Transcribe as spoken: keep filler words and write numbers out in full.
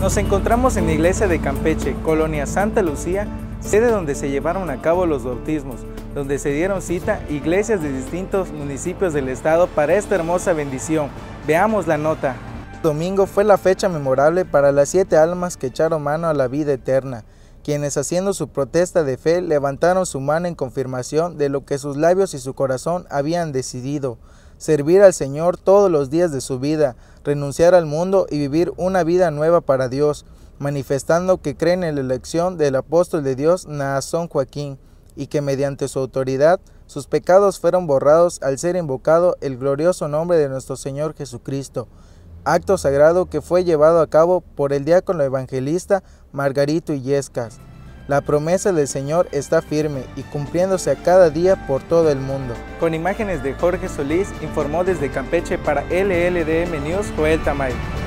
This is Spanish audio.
Nos encontramos en la iglesia de Campeche, Colonia Santa Lucía, sede donde se llevaron a cabo los bautismos, donde se dieron cita iglesias de distintos municipios del estado para esta hermosa bendición. Veamos la nota. Domingo fue la fecha memorable para las siete almas que echaron mano a la vida eterna, quienes haciendo su protesta de fe levantaron su mano en confirmación de lo que sus labios y su corazón habían decidido: servir al Señor todos los días de su vida, renunciar al mundo y vivir una vida nueva para Dios, manifestando que creen en la elección del apóstol de Dios Naasón Joaquín, y que mediante su autoridad sus pecados fueron borrados al ser invocado el glorioso nombre de nuestro Señor Jesucristo, acto sagrado que fue llevado a cabo por el diácono evangelista Margarito Illescas. La promesa del Señor está firme y cumpliéndose a cada día por todo el mundo. Con imágenes de Jorge Solís, informó desde Campeche para L L D M News Joel Tamayo.